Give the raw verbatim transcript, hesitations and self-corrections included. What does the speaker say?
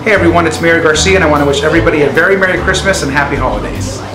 Hey everyone, it's Mayor Garcia and I want to wish everybody a very Merry Christmas and Happy Holidays.